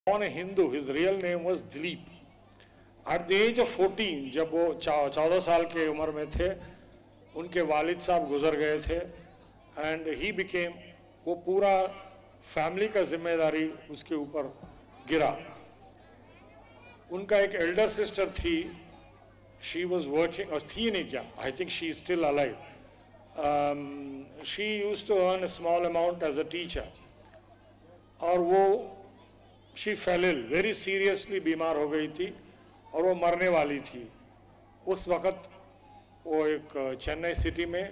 born a Hindu. His real name was Dilip. At the age of 14, जब वो 14 साल के उम्र में थे, उनके वालिद साहब गुजर गए थे, and he became, वो पूरा फैमिली का जिम्मेदारी उसके ऊपर गिरा. उनका एक एल्डर सिस्टर थी, she was working, और थी नहीं क्या, I think she is still alive. She used to earn a small amount as a teacher. और वो she fell ill, very seriously बीमार हो गई थी और वो मरने वाली थी. उस वक़्त वो एक चेन्नई सिटी में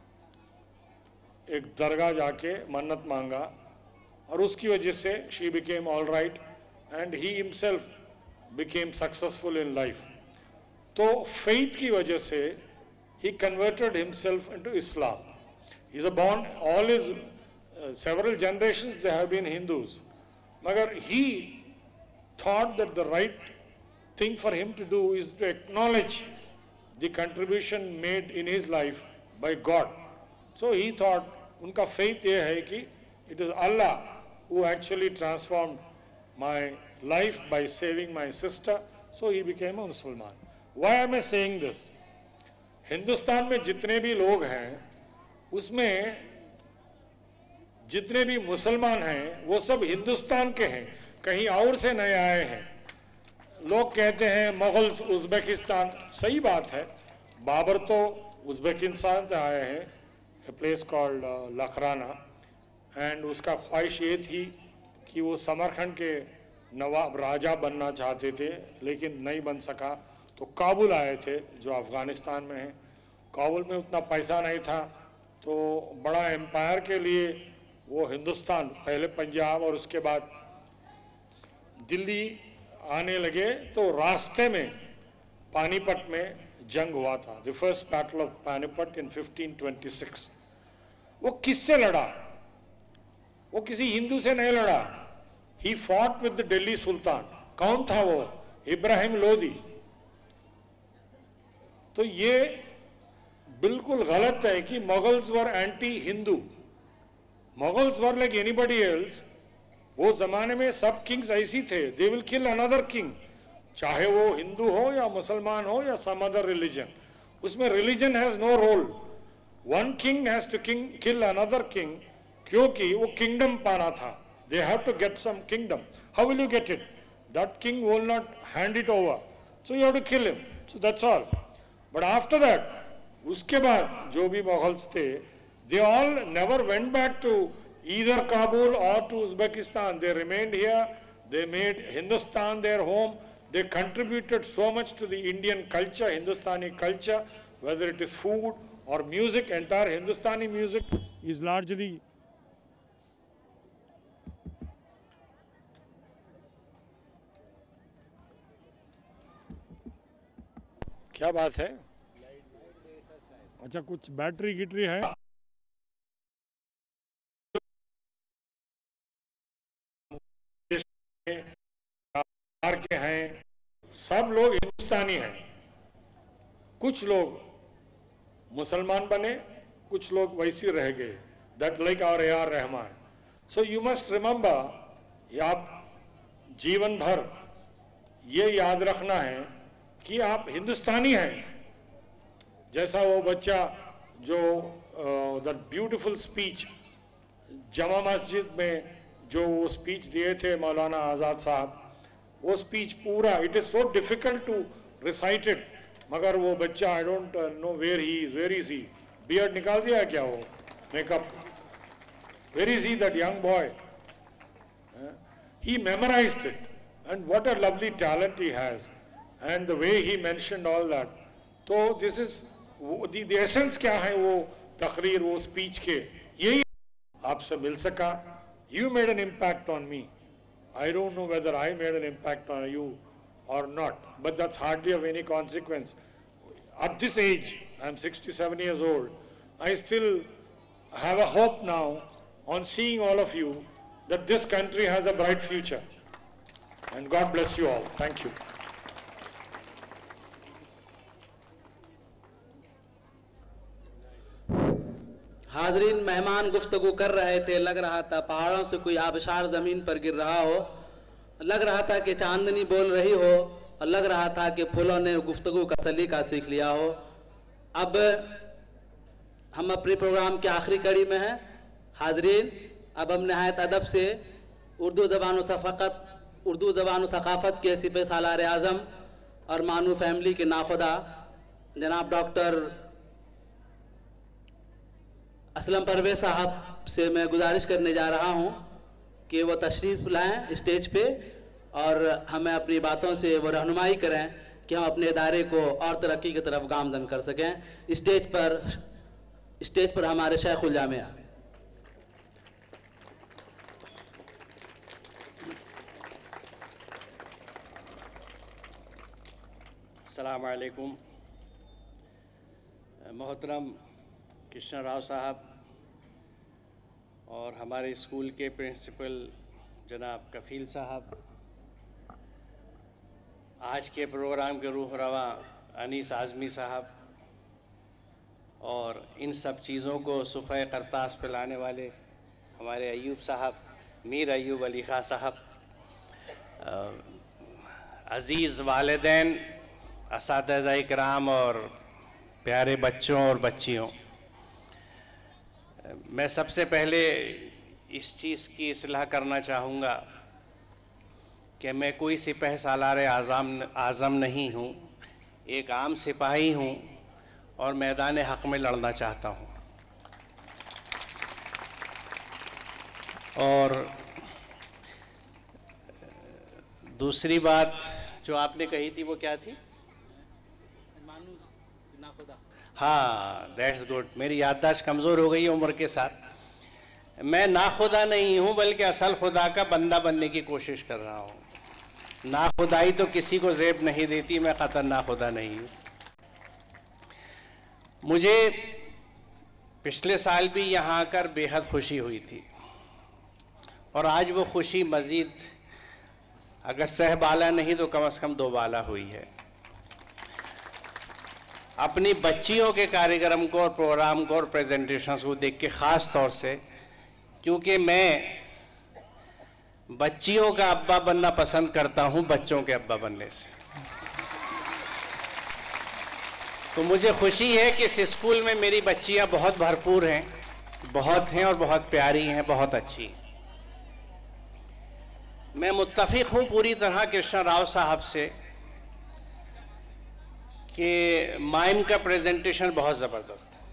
एक दरगाह जाके मन्नत मांगा और उसकी वजह से she became all right and he himself became successful in life. तो faith की वजह से he converted himself into Islam. He is a born, all his several generations they have been Hindus. Magar he thought that the right thing for him to do is to acknowledge the contribution made in his life by God. So he thought, unka faith ye hai ki it is Allah who actually transformed my life by saving my sister. So he became a Muslim. Why am I saying this? Hindustan में जितने भी लोग हैं उसमें जितने भी मुसलमान हैं वो सब हिंदुस्तान के हैं, कहीं और से नए आए हैं. लोग कहते हैं मुगल्स उज़्बेकिस्तान, सही बात है, बाबर तो उज़्बेकिस्तान से आए हैं, a place called Lakhrana, and उसका ख्वाहिश ये थी कि वो समरखंड के नवाब राजा बनना चाहते थे लेकिन नहीं बन सका, तो काबुल आए थे जो अफ़गानिस्तान में है. काबुल में उतना पैसा नहीं था तो बड़ा एम्पायर के लिए वो हिंदुस्तान, पहले पंजाब और उसके बाद दिल्ली आने लगे. तो रास्ते में पानीपत में जंग हुआ था, the first battle of Panipat in 1526. वो किससे लड़ा? वो किसी हिंदू से नहीं लड़ा. He fought with the Delhi sultan. कौन था वो? इब्राहिम लोदी. तो ये बिल्कुल गलत है कि Mughals were anti Hindu. Mughals were like anybody else. वो जमाने में सब किंग्स ऐसी थे, they will kill another king, चाहे वो हिंदू हो या मुसलमान हो या सम अदर रिलीजन. उसमें religion has no role. One king has to kill another king क्योंकि वो किंगडम पाना था. They have to get some kingdom. How will you get it? That king will not hand it over, so you have to kill him. So that's all. But after that, उसके बाद जो भी Mughals थे, they all never went back to either Kabul or to Uzbekistan. They remained here. They made Hindustan their home. They contributed so much to the Indian culture, Hindustani culture, whether it is food or music. Entire Hindustani music is largely क्या बात है? अच्छा, कुछ battery गिटरी है. के हैं, सब लोग हिंदुस्तानी हैं. कुछ लोग मुसलमान बने, कुछ लोग वैसे रह गए. That like our AR Rahman. So you must remember, आप जीवन भर ये याद रखना है कि आप हिंदुस्तानी हैं. जैसा वो बच्चा जो दैट ब्यूटीफुल स्पीच जमा मस्जिद में जो वो स्पीच दिए थे मौलाना आज़ाद साहब, वो स्पीच पूरा, it is so difficult to recite it, मगर वो बच्चा, I don't know where he is. Where is he? Beard निकाल दिया क्या वो? Makeup? Where is he, that young boy? He memorised it, and what a lovely talent he has, and the way he mentioned all that. तो this is the essence. क्या है वो तकरीर, वो स्पीच के? यही आपसे मिल सका. You made an impact on me. I don't know whether I made an impact on you or not, but that's hardly of any consequence. At this age, I'm 67 years old, I still have a hope now on seeing all of you that this country has a bright future. And God bless you all. Thank you. हाजरीन, मेहमान गुफ्तगू कर रहे थे, लग रहा था पहाड़ों से कोई आबशार ज़मीन पर गिर रहा हो. लग रहा था कि चांदनी बोल रही हो और लग रहा था कि फूलों ने गुफ्तगू का सलीका सीख लिया हो। अब हम अपने प्रोग्राम की आखिरी कड़ी में हैं। हाजरीन, अब हम नहायत अदब से उर्दू ज़बान व सक़ाफ़त के सिपह सालार आज़म और मानू फैमिली के नाखुदा जनाब डॉक्टर असलम परवेज़ साहब से मैं गुजारिश करने जा रहा हूँ कि वो तशरीफ़ लाएं स्टेज पे और हमें अपनी बातों से वो रहनुमाई करें कि हम अपने इदारे को और तरक्की की तरफ गामज़न कर सकें। स्टेज पर हमारे शेखुल जामिया। अस्सलाम वालेकुम। मोहतरम कृष्ण राव साहब और हमारे स्कूल के प्रिंसिपल जनाब कफ़ील साहब, आज के प्रोग्राम के रूह रवा अनीस आज़मी साहब और इन सब चीज़ों को सुफ़े करतास पे लाने वाले हमारे अयूब साहब, मीर अयूब अली खां साहब, अज़ीज़ वालिदैन, असातिज़ा इकराम और प्यारे बच्चों और बच्चियों, मैं सबसे पहले इस चीज़ की इस्लाह करना चाहूँगा कि मैं कोई सिपह सालार आज़म नहीं हूँ, एक आम सिपाही हूँ और मैदान हक़ में लड़ना चाहता हूँ। और दूसरी बात जो आपने कही थी वो क्या थी? हाँ, दैट्स गुड। मेरी याददाश्त कमज़ोर हो गई है उम्र के साथ। मैं नाखुदा नहीं हूँ बल्कि असल खुदा का बंदा बनने की कोशिश कर रहा हूँ। नाखुदाई तो किसी को ज़ेब नहीं देती, मैं क़तन नाखुदा नहीं हूँ। मुझे पिछले साल भी यहाँ आकर बेहद खुशी हुई थी और आज वो खुशी मज़ीद अगर सहबाला नहीं तो कम से कम दो बाला हुई है। अपनी बच्चियों के कार्यक्रम को और प्रोग्राम को और प्रेजेंटेशंस को देख के ख़ास तौर से, क्योंकि मैं बच्चियों का अब्बा बनना पसंद करता हूँ बच्चों के अब्बा बनने से। तो मुझे खुशी है कि इस स्कूल में मेरी बच्चियाँ बहुत भरपूर हैं, बहुत हैं और बहुत प्यारी हैं, बहुत अच्छी। मैं मुत्तफ़िक़ हूँ पूरी तरह कृष्ण राव साहब से कि माइम का प्रेजेंटेशन बहुत ज़बरदस्त है,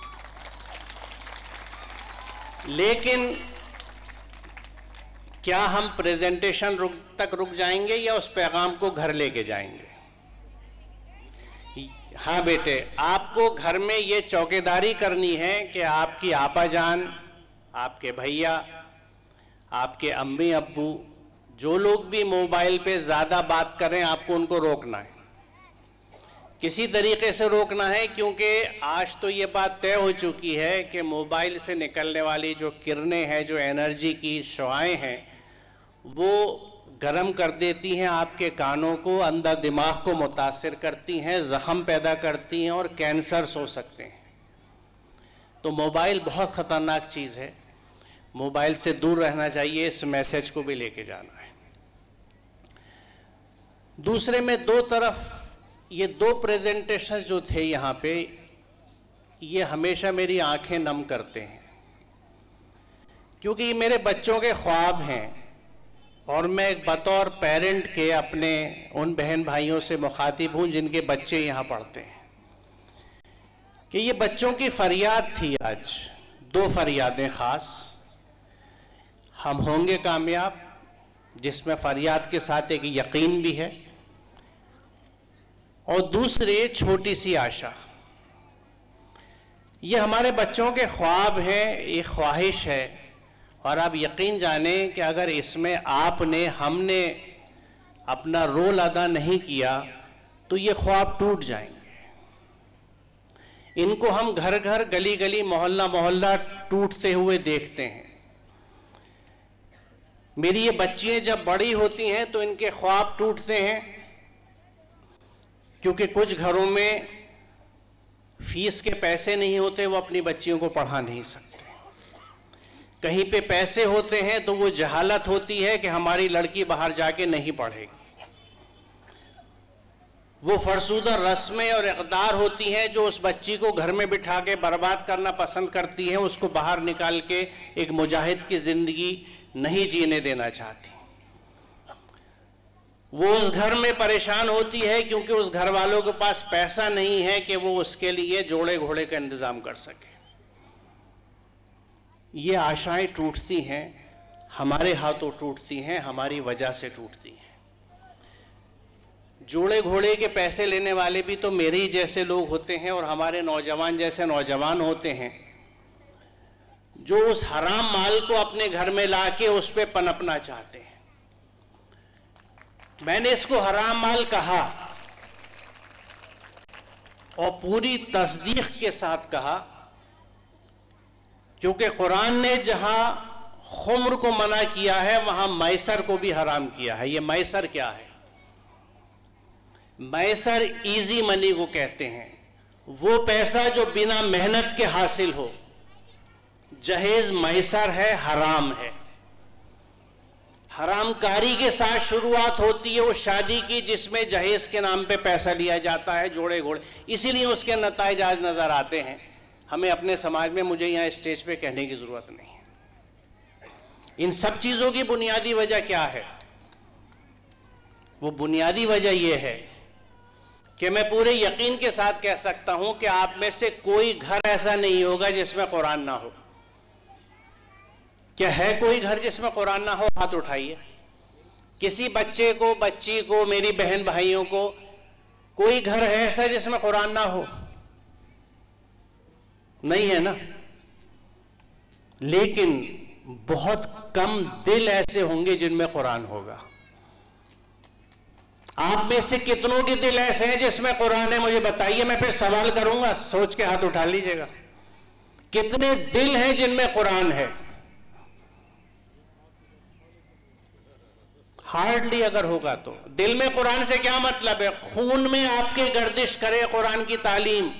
लेकिन क्या हम प्रेजेंटेशन तक रुक जाएंगे या उस पैगाम को घर लेके जाएंगे? हाँ बेटे, आपको घर में ये चौकीदारी करनी है कि आपकी आपा जान, आपके भैया, आपके अम्मी अब्बू, जो लोग भी मोबाइल पे ज़्यादा बात करें, आपको उनको रोकना है, किसी तरीके से रोकना है। क्योंकि आज तो ये बात तय हो चुकी है कि मोबाइल से निकलने वाली जो किरणें हैं, जो एनर्जी की शुआएं हैं, वो गर्म कर देती हैं आपके कानों को, अंदर दिमाग को मुतासिर करती हैं, ज़ख़म पैदा करती हैं और कैंसर्स हो सकते हैं। तो मोबाइल बहुत ख़तरनाक चीज़ है, मोबाइल से दूर रहना चाहिए। इस मैसेज को भी लेके जाना है। दूसरे में दो तरफ ये दो प्रेजेंटेशन जो थे यहाँ पे, ये हमेशा मेरी आंखें नम करते हैं, क्योंकि ये मेरे बच्चों के ख्वाब हैं और मैं बतौर पेरेंट के अपने उन बहन भाइयों से मुखातिब हूँ जिनके बच्चे यहाँ पढ़ते हैं, कि ये बच्चों की फरियाद थी आज, दो फरियादें ख़ास। हम होंगे कामयाब, जिसमें फरियाद के साथ एक यकीन भी है, और दूसरे छोटी सी आशा। ये हमारे बच्चों के ख्वाब हैं, एक ख्वाहिश है, और आप यकीन जानें कि अगर इसमें आपने, हमने अपना रोल अदा नहीं किया तो ये ख्वाब टूट जाएंगे। इनको हम घर घर, गली गली, मोहल्ला मोहल्ला टूटते हुए देखते हैं। मेरी ये बच्चियां जब बड़ी होती हैं तो इनके ख्वाब टूटते हैं, क्योंकि कुछ घरों में फीस के पैसे नहीं होते, वो अपनी बच्चियों को पढ़ा नहीं सकते। कहीं पे पैसे होते हैं तो वो जहालत होती है कि हमारी लड़की बाहर जाके नहीं पढ़ेगी। वो फरसूदा रस्में और इक़दार होती हैं जो उस बच्ची को घर में बिठा के बर्बाद करना पसंद करती हैं, उसको बाहर निकाल के एक मुजाहिद की ज़िंदगी नहीं जीने देना चाहती। वो उस घर में परेशान होती है क्योंकि उस घर वालों के पास पैसा नहीं है कि वो उसके लिए जोड़े घोड़े का इंतज़ाम कर सके। ये आशाएं टूटती हैं, हमारे हाथों टूटती हैं, हमारी वजह से टूटती हैं। जोड़े घोड़े के पैसे लेने वाले भी तो मेरे ही जैसे लोग होते हैं और हमारे नौजवान जैसे नौजवान होते हैं जो उस हराम माल को अपने घर में लाके उस पे पनपना चाहते हैं। मैंने इसको हराम माल कहा और पूरी तस्दीक के साथ कहा, क्योंकि कुरान ने जहां खुम्र को मना किया है वहां मैसर को भी हराम किया है। ये मैसर क्या है? मैसर इजी मनी को कहते हैं, वो पैसा जो बिना मेहनत के हासिल हो। जहेज मैसर है, हराम है। हरामकारी के साथ शुरुआत होती है उस शादी की जिसमें जहेज के नाम पे पैसा लिया जाता है, जोड़े घोड़े। इसीलिए उसके नताइज आज नजर आते हैं हमें अपने समाज में। मुझे यहाँ स्टेज पे कहने की जरूरत नहीं है। इन सब चीजों की बुनियादी वजह क्या है? वो बुनियादी वजह यह है कि मैं पूरे यकीन के साथ कह सकता हूं कि आप में से कोई घर ऐसा नहीं होगा जिसमें कुरान ना हो। क्या है कोई घर जिसमें कुरान ना हो? हाथ उठाइए। किसी बच्चे को, बच्ची को, मेरी बहन भाइयों को, कोई घर है ऐसा जिसमें कुरान ना हो? नहीं है ना। लेकिन बहुत कम दिल ऐसे होंगे जिनमें कुरान होगा। आप में से कितनों के दिल ऐसे हैं जिसमें कुरान है? मुझे बताइए, मैं फिर सवाल करूंगा, सोच के हाथ उठा लीजिएगा। कितने दिल हैं जिनमें कुरान है? हार्डली अगर होगा तो। दिल में कुरान से क्या मतलब है? खून में आपके गर्दिश करे कुरान की तालीम,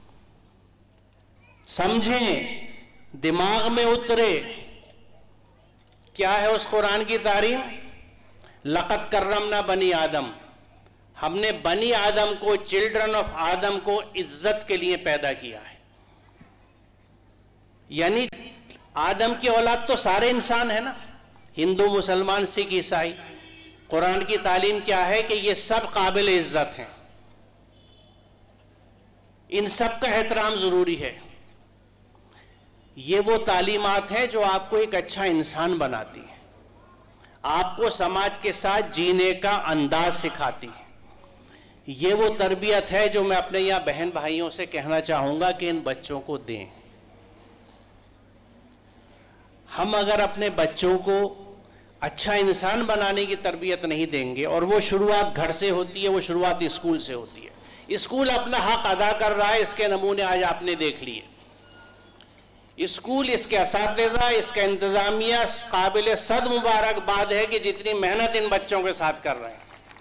समझें, दिमाग में उतरे। क्या है उस कुरान की तालीम? लक़द कर्रमना बनी आदम, हमने बनी आदम को, चिल्ड्रन ऑफ आदम को इज्जत के लिए पैदा किया है। यानी आदम की औलाद तो सारे इंसान है ना, हिंदू, मुसलमान, सिख, ईसाई। कुरान की तालीम क्या है कि ये सब काबिल इज्जत हैं, इन सब का एहतराम जरूरी है। ये वो तालीमात हैं जो आपको एक अच्छा इंसान बनाती है, आपको समाज के साथ जीने का अंदाज सिखाती है। ये वो तरबियत है जो मैं अपने यहाँ बहन भाइयों से कहना चाहूँगा कि इन बच्चों को दें। हम अगर अपने बच्चों को अच्छा इंसान बनाने की तरबियत नहीं देंगे, और वो शुरुआत घर से होती है, वो शुरुआत स्कूल से होती है। स्कूल अपना हक अदा कर रहा है, इसके नमूने आज आपने देख लिए। स्कूल, इसके असातिज़ा, इसका इंतज़ामिया काबिल सद मुबारकबाद है कि जितनी मेहनत इन बच्चों के साथ कर रहे हैं।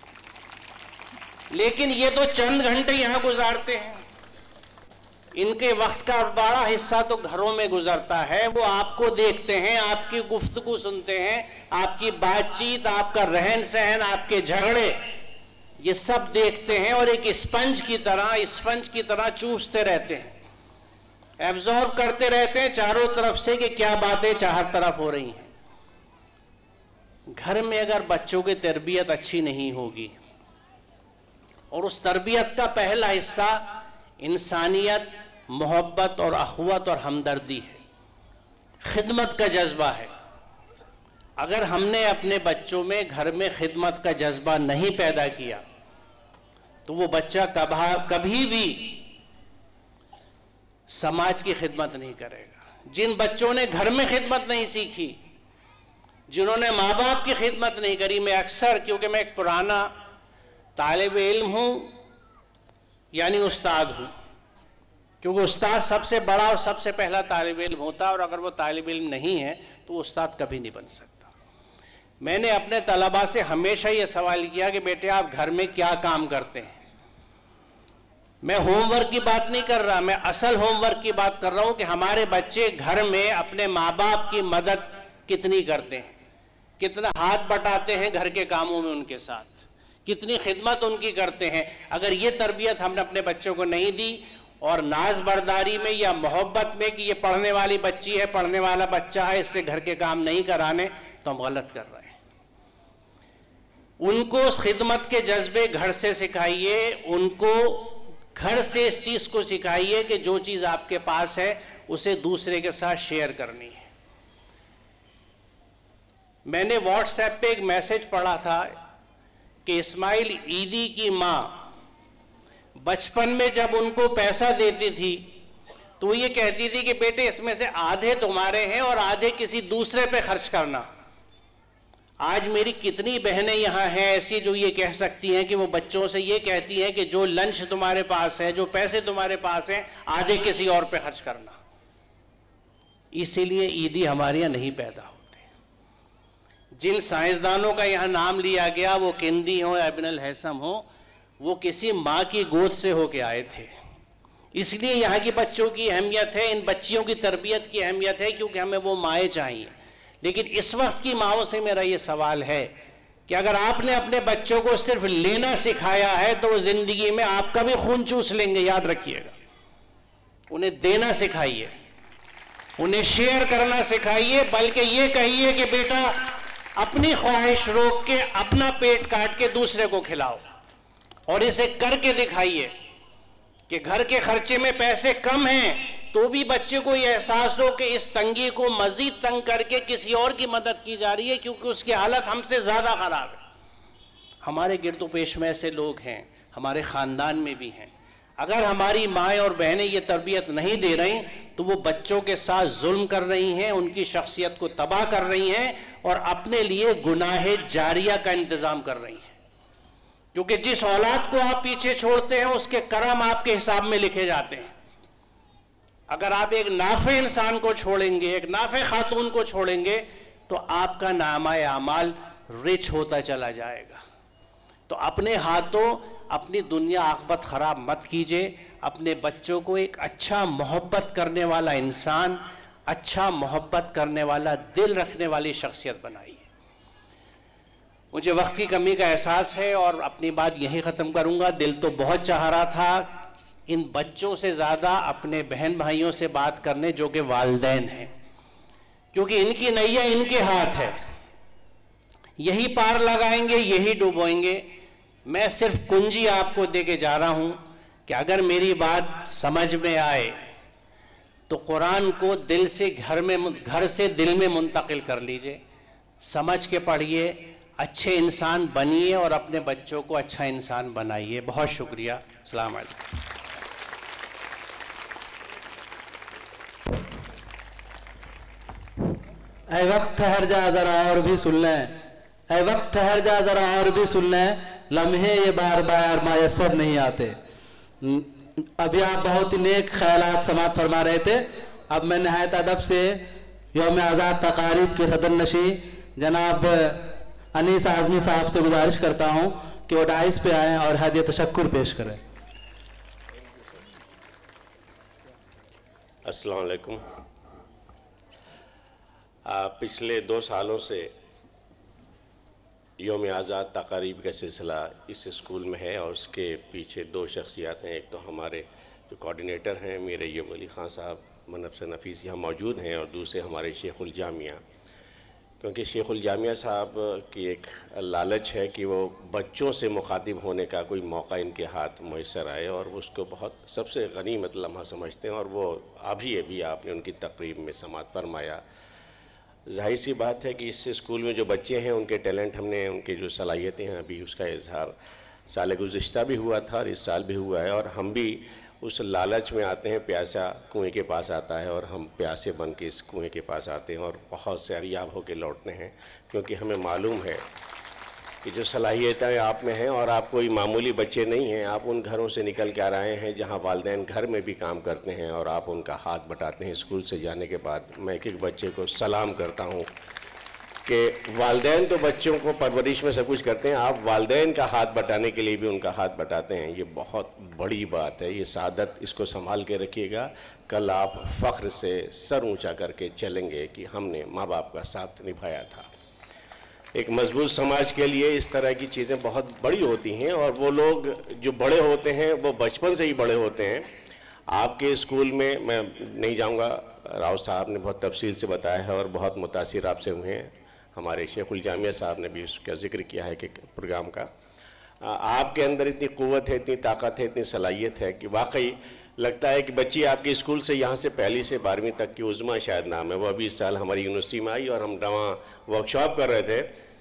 लेकिन ये तो चंद घंटे यहाँ गुजारते हैं, इनके वक्त का बड़ा हिस्सा तो घरों में गुजरता है। वो आपको देखते हैं, आपकी गुफ्तगू सुनते हैं, आपकी बातचीत, आपका रहन सहन, आपके झगड़े, ये सब देखते हैं और एक स्पंज की तरह चूसते रहते हैं, एब्जॉर्ब करते रहते हैं चारों तरफ से कि क्या बातें चार तरफ हो रही हैं। घर में अगर बच्चों की तरबियत अच्छी नहीं होगी, और उस तरबियत का पहला हिस्सा इंसानियत, मोहब्बत और अखुवत और हमदर्दी है, खिदमत का जज्बा है। अगर हमने अपने बच्चों में घर में खिदमत का जज्बा नहीं पैदा किया तो वो बच्चा कभी भी समाज की खिदमत नहीं करेगा। जिन बच्चों ने घर में खिदमत नहीं सीखी, जिन्होंने माँ बाप की खिदमत नहीं करी, मैं अक्सर, क्योंकि मैं एक पुराना तालिब इल्म हूँ, यानी उस्ताद हूँ, क्योंकि उस्ताद सबसे बड़ा और सबसे पहला तालिब इल्म होता है, और अगर वो तालिब इल्म नहीं है तो उस्ताद कभी नहीं बन सकता। मैंने अपने तलबा से हमेशा ये सवाल किया कि बेटे आप घर में क्या काम करते हैं? मैं होमवर्क की बात नहीं कर रहा, मैं असल होमवर्क की बात कर रहा हूं कि हमारे बच्चे घर में अपने माँ बाप की मदद कितनी करते हैं, कितना हाथ बटाते हैं घर के कामों में उनके साथ, कितनी खिदमत उनकी करते हैं। अगर ये तरबियत हमने अपने बच्चों को नहीं दी और नाज बर्दारी में या मोहब्बत में कि ये पढ़ने वाली बच्ची है, पढ़ने वाला बच्चा है, इससे घर के काम नहीं कराने, तो हम गलत कर रहे हैं। उनको खिदमत के जज्बे घर से सिखाइए, उनको घर से इस चीज़ को सिखाइए कि जो चीज़ आपके पास है उसे दूसरे के साथ शेयर करनी है। मैंने व्हाट्सएप पे एक मैसेज पढ़ा था कि इस्माइल ईदी की माँ बचपन में जब उनको पैसा देती थी तो ये कहती थी कि बेटे इसमें से आधे तुम्हारे हैं और आधे किसी दूसरे पे खर्च करना। आज मेरी कितनी बहनें यहाँ हैं ऐसी जो ये कह सकती हैं कि वो बच्चों से ये कहती हैं कि जो लंच तुम्हारे पास है, जो पैसे तुम्हारे पास हैं, आधे किसी और पे खर्च करना। इसीलिए ईदी हमारे यहाँ नहीं पैदा होते। जिन साइंसदानों का यहाँ नाम लिया गया, वो किंदी हो या इब्न हैसम हो, वो किसी माँ की गोद से होके आए थे। इसलिए यहाँ की बच्चों की अहमियत है, इन बच्चियों की तरबियत की अहमियत है, क्योंकि हमें वो माएँ चाहिए। लेकिन इस वक्त की माओं से मेरा ये सवाल है कि अगर आपने अपने बच्चों को सिर्फ लेना सिखाया है तो वो जिंदगी में आपका भी खून चूस लेंगे, याद रखिएगा। उन्हें देना सिखाइए, उन्हें शेयर करना सिखाइए, बल्कि ये कहिए कि बेटा अपनी ख्वाहिश रोक के अपना पेट काट के दूसरे को खिलाओ, और इसे करके दिखाइए कि घर के खर्चे में पैसे कम हैं तो भी बच्चे को यह एहसास हो कि इस तंगी को मजीद तंग करके किसी और की मदद की जा रही है, क्योंकि उसकी हालत हमसे ज़्यादा ख़राब है। हमारे गिरदो पेश में ऐसे लोग हैं, हमारे ख़ानदान में भी हैं। अगर हमारी माएँ और बहनें ये तरबियत नहीं दे रही तो वो बच्चों के साथ जुल्म कर रही हैं, उनकी शख्सियत को तबाह कर रही हैं और अपने लिए गुनाह जारिया का इंतज़ाम कर रही हैं। क्योंकि जिस औलाद को आप पीछे छोड़ते हैं उसके करम आपके हिसाब में लिखे जाते हैं। अगर आप एक नाफे इंसान को छोड़ेंगे, एक नाफे खातून को छोड़ेंगे, तो आपका नामा आमाल रिच होता चला जाएगा। तो अपने हाथों अपनी दुनिया आखिरत खराब मत कीजिए। अपने बच्चों को एक अच्छा मोहब्बत करने वाला इंसान, अच्छा मोहब्बत करने वाला दिल रखने वाली शख्सियत बनाइए। मुझे वक्त की कमी का एहसास है और अपनी बात यहीं ख़त्म करूँगा। दिल तो बहुत चाह रहा था इन बच्चों से ज़्यादा अपने बहन भाइयों से बात करने जो कि वालिदैन हैं, क्योंकि इनकी नैया इनके हाथ है, यही पार लगाएंगे, यही डुबोएंगे। मैं सिर्फ कुंजी आपको दे के जा रहा हूँ कि अगर मेरी बात समझ में आए तो कुरान को दिल से घर से दिल में मुंतकिल कर लीजिए, समझ के पढ़िए, अच्छे इंसान बनिए और अपने बच्चों को अच्छा इंसान बनाइए। बहुत शुक्रिया। अस्सलाम वालेकुम। ऐ वक्त ठहर जा जरा और भी सुन लें, ऐ वक्त ठहर जा जरा और भी सुन लें, लम्हे ये बार बार मयसर नहीं आते। अभी आप बहुत ही नेक ख्यालात समात फरमा रहे थे। अब मैं नहायत अदब से यौम आज़ाद तकारीब के सदर नशी जनाब अनीस आज़मी साहब से गुजारिश करता हूँ कि वो डाइस पे आएँ और हदिया तशक्कुर पेश करें। अस्सलाम वालेकुम। पिछले 2 सालों से यौम आज़ाद तकारीब का सिलसिला इस स्कूल में है और उसके पीछे 2 शख्सियात हैं। एक तो हमारे जो कोऑर्डिनेटर हैं मेरे ये अली ख़ान साहब मनफ से नफीस यहाँ मौजूद हैं, और दूसरे हमारे शेखुल जामिया, क्योंकि शेखुल जामिया साहब की एक लालच है कि वो बच्चों से मुखातिब होने का कोई मौका इनके हाथ मैसर आए और उसको बहुत सबसे गनीमत लम्हा समझते हैं, और वो अभी आपने उनकी तकरीब में समात फरमाया। जाहिर सी बात है कि इस स्कूल में जो बच्चे हैं उनके टैलेंट हमने उनकी जो सलाहियतें हैं अभी उसका इजहार साल गुज़िश्ता भी हुआ था और इस साल भी हुआ है, और हम भी उस लालच में आते हैं, प्यासा कुएं के पास आता है और हम प्यासे बन के इस कुएं के पास आते हैं और बहुत से अरियाब होकर लौटते हैं, क्योंकि हमें मालूम है कि जो सलाहियतें आप में हैं और आप कोई मामूली बच्चे नहीं हैं। आप उन घरों से निकल के आ रहे हैं जहां वालिदैन घर में भी काम करते हैं और आप उनका हाथ बटाते हैं स्कूल से जाने के बाद। मैं एक एक बच्चे को सलाम करता हूं कि वालिदैन तो बच्चों को परवरिश में सब कुछ करते हैं, आप वालिदैन का हाथ बटाने के लिए भी उनका हाथ बटाते हैं। ये बहुत बड़ी बात है, ये सादत, इसको संभाल के रखिएगा। कल आप फ़ख्र से सर ऊंचा करके चलेंगे कि हमने माँ बाप का साथ निभाया था। एक मजबूत समाज के लिए इस तरह की चीज़ें बहुत बड़ी होती हैं, और वो लोग जो बड़े होते हैं वो बचपन से ही बड़े होते हैं। आपके स्कूल में मैं नहीं जाऊंगा, राव साहब ने बहुत तफसील से बताया है और बहुत मुतासिर आपसे हुए हैं। हमारे शेखुल जामिया साहब ने भी उसका जिक्र किया है कि प्रोग्राम का आपके अंदर इतनी क़ुव्वत है, इतनी ताकत है, इतनी सलाहियत है कि वाकई लगता है कि बच्ची आपके स्कूल से यहाँ से पहली से 12वीं तक की उज़मा शायद नाम है, वो अभी इस साल हमारी यूनिवर्सिटी में आई और हम वहाँ वर्कशॉप कर रहे थे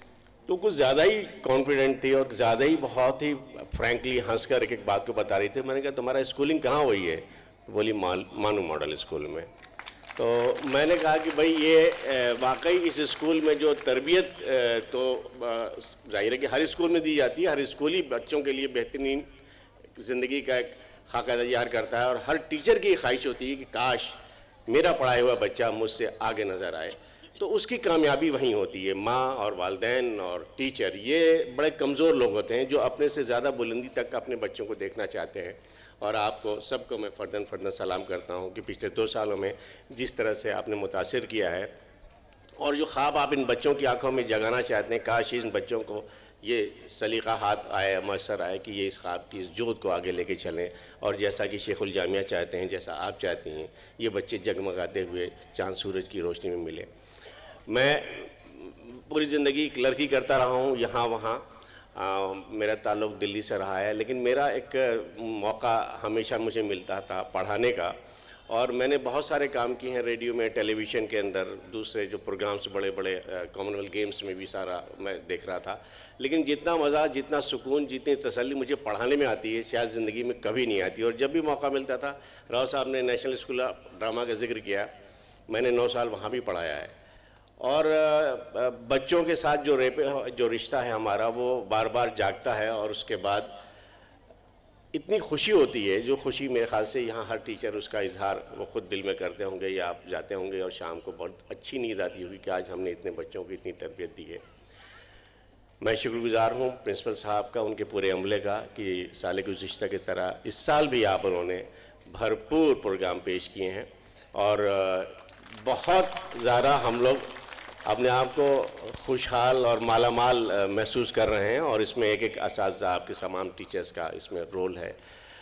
तो कुछ ज़्यादा ही कॉन्फिडेंट थी और ज़्यादा ही बहुत ही फ्रैंकली हंस कर एक बात को बता रही थी। मैंने कहा तुम्हारा स्कूलिंग कहाँ हुई है? बोली मानू मॉडल स्कूल में। तो मैंने कहा कि भाई ये वाकई इस स्कूल में जो तरबियत तो जाहिर है कि हर स्कूल में दी जाती है, हर स्कूल ही बच्चों के लिए बेहतरीन ज़िंदगी का एक खाका तैयार करता है और हर टीचर की ख्वाहिश होती है कि काश मेरा पढ़ाया हुआ बच्चा मुझसे आगे नज़र आए। तो उसकी कामयाबी वहीं होती है। माँ और वालिदैन और टीचर ये बड़े कमज़ोर लोग होते हैं जो अपने से ज़्यादा बुलंदी तक अपने बच्चों को देखना चाहते हैं। और आपको सबको मैं फ़र्दन सलाम करता हूँ कि पिछले 2 सालों में जिस तरह से आपने मुतासिर किया है और जो ख्वाब आप इन बच्चों की आंखों में जगाना चाहते हैं, काश इन बच्चों को ये सलीका हाथ आए, मैसर आए कि ये इस ख्वाब की इस जोत को आगे लेके चलें। और जैसा कि शेखुल जामिया चाहते हैं, जैसा आप चाहती हैं, ये बच्चे जगमगाते हुए चाँद सूरज की रोशनी में मिले। मैं पूरी ज़िंदगी क्लर्की करता रहा हूँ यहाँ वहाँ, मेरा ताल्लुक़ दिल्ली से रहा है, लेकिन मेरा एक मौका हमेशा मुझे मिलता था पढ़ाने का और मैंने बहुत सारे काम किए हैं रेडियो में, टेलीविज़न के अंदर, दूसरे जो प्रोग्राम्स बड़े बड़े कॉमनवेल्थ गेम्स में भी सारा मैं देख रहा था। लेकिन जितना मज़ा, जितना सुकून, जितनी तसल्ली मुझे पढ़ाने में आती है शायद ज़िंदगी में कभी नहीं आती। और जब भी मौका मिलता था, राव साहब ने नेशनल स्कूल ऑफ ड्रामा का जिक्र किया, मैंने 9 साल वहाँ भी पढ़ाया है। और बच्चों के साथ जो रिश्ता है हमारा वो बार बार जागता है और उसके बाद इतनी खुशी होती है, जो खुशी मेरे ख्याल से यहाँ हर टीचर उसका इजहार वो खुद दिल में करते होंगे या आप जाते होंगे और शाम को बहुत अच्छी नींद आती होगी कि आज हमने इतने बच्चों को इतनी तरबियत दी है। मैं शुक्रगुजार हूँ प्रिंसिपल साहब का, उनके पूरे अमले का कि साल गुज़िश्ता की तरह इस साल भी आप उन्होंने भरपूर प्रोग्राम पेश किए हैं और बहुत ज़्यादा हम लोग अपने आप को खुशहाल और मालामाल महसूस कर रहे हैं। और इसमें एक असातिज़ा आपके तमाम टीचर्स का इसमें रोल है।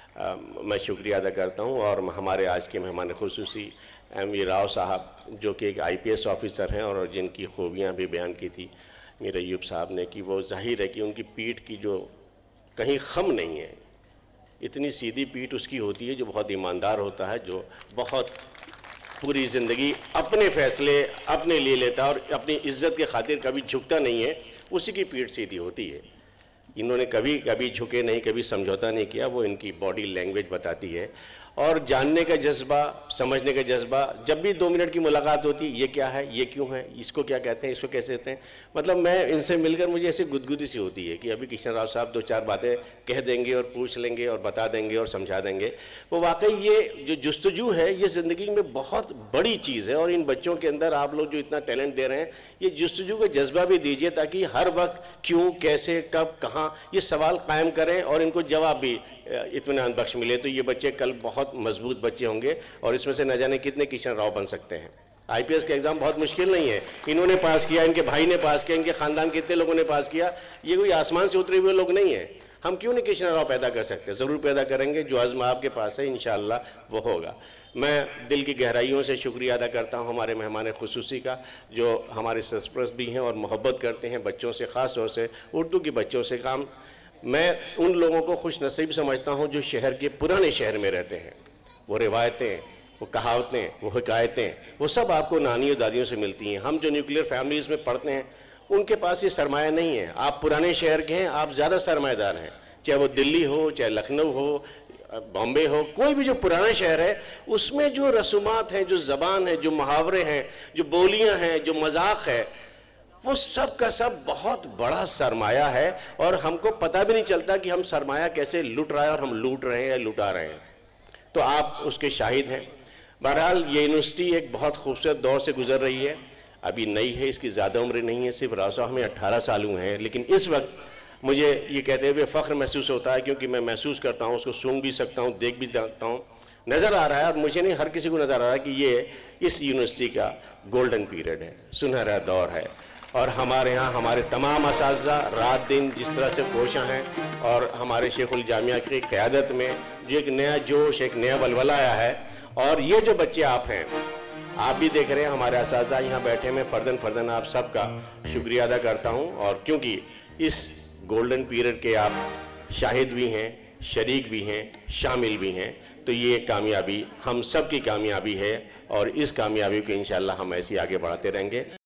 मैं शुक्रिया अदा करता हूं। और हमारे आज के मेहमान खुसूसी MV राव साहब जो कि एक IPS ऑफिसर हैं और जिनकी खूबियां भी बयान की थी मीर अय्यूब साहब ने, कि वो जाहिर है कि उनकी पीठ की जो कहीं खम नहीं है, इतनी सीधी पीठ उसकी होती है, जो बहुत ईमानदार होता है, जो बहुत पूरी ज़िंदगी अपने फ़ैसले अपने लिए लेता है और अपनी इज़्ज़त के खातिर कभी झुकता नहीं है, उसी की पीठ सीधी होती है। इन्होंने कभी झुके नहीं, कभी समझौता नहीं किया, वो इनकी बॉडी लैंग्वेज बताती है। और जानने का जज्बा, समझने का जज्बा, जब भी 2 मिनट की मुलाकात होती है, ये क्या है, ये क्यों है, इसको क्या कहते हैं, इसको कैसे कहते हैं, मतलब मैं इनसे मिलकर मुझे ऐसी गुदगुदी सी होती है कि अभी किशन राव साहब 2-4 बातें कह देंगे और पूछ लेंगे और बता देंगे और समझा देंगे। वो वाकई ये जो जुस्तजू है ये ज़िंदगी में बहुत बड़ी चीज़ है। और इन बच्चों के अंदर आप लोग जो इतना टैलेंट दे रहे हैं, ये जुस्तजू का जज्बा भी दीजिए ताकि हर वक्त क्यों, कैसे, कब, कहाँ, ये सवाल कायम करें और इनको जवाब भी इत्मीनान बख्श मिले। तो ये बच्चे कल बहुत मजबूत बच्चे होंगे और इसमें से न जाने कितने किशन राव बन सकते हैं। IPS का एग्ज़ाम बहुत मुश्किल नहीं है, इन्होंने पास किया, इनके भाई ने पास किया, इनके ख़ानदान कितने लोगों ने पास किया, ये कोई आसमान से उतरे हुए लोग नहीं हैं। हम क्यों नहीं किशन राव पैदा कर सकते? ज़रूर पैदा करेंगे, जो अज़्म आपके पास है इंशाअल्लाह वो होगा। मैं दिल की गहराइयों से शुक्रिया अदा करता हूँ हमारे मेहमान खुसूसी का, जो हमारे सरपरस्त भी हैं और मोहब्बत करते हैं बच्चों से, ख़ास तौर से उर्दू के बच्चों से। काम मैं उन लोगों को खुश नसीब समझता हूँ जो शहर के पुराने शहर में रहते हैं। वो रिवायतें, वो कहावतें, वो हिकायतें, वो सब आपको नानी और दादियों से मिलती हैं। हम जो न्यूक्लियर फैमिलीज़ में पढ़ते हैं उनके पास ये सरमाया नहीं है। आप पुराने शहर के हैं, आप ज़्यादा सरमायादार हैं, चाहे वो दिल्ली हो, चाहे लखनऊ हो, बॉम्बे हो, कोई भी जो पुराना शहर है उसमें जो रसूमात हैं, जो ज़बान है, जो मुहावरे हैं, जो बोलियाँ हैं, जो मजाक है, वो सब का सब बहुत बड़ा सरमाया है। और हमको पता भी नहीं चलता कि हम सरमाया कैसे लुट रहा है और हम लूट रहे हैं या लुटा रहे हैं। तो आप उसके शाहिद हैं। बहरहाल ये यूनिवर्सिटी एक बहुत खूबसूरत दौर से गुजर रही है। अभी नई है, इसकी ज़्यादा उम्र नहीं है, सिर्फ राजा हमें 18 साल हुए हैं, लेकिन इस वक्त मुझे ये कहते हुए फ़ख्र महसूस होता है क्योंकि मैं महसूस करता हूँ, उसको सूंघ भी सकता हूँ, देख भी सकता हूँ, नज़र आ रहा है, और मुझे नहीं हर किसी को नज़र आ रहा है कि ये इस यूनिवर्सिटी का गोल्डन पीरियड है, सुनहरा दौर है। और हमारे यहाँ हमारे तमाम असातिज़ा रात दिन जिस तरह से कोशां हैं और हमारे शेखुल जामिया की क़यादत में जो एक नया जोश, एक नया बलबला आया है। और ये जो बच्चे आप हैं, आप भी देख रहे हैं, हमारे असातिज़ा यहाँ बैठे, मैं फ़र्दन आप सबका शुक्रिया अदा करता हूँ। और क्योंकि इस गोल्डन पीरियड के आप शाहिद भी हैं, शरीक भी हैं, शामिल भी हैं, तो ये कामयाबी हम सब की कामयाबी है और इस कामयाबी को इंशाअल्लाह हम ऐसे आगे बढ़ाते रहेंगे।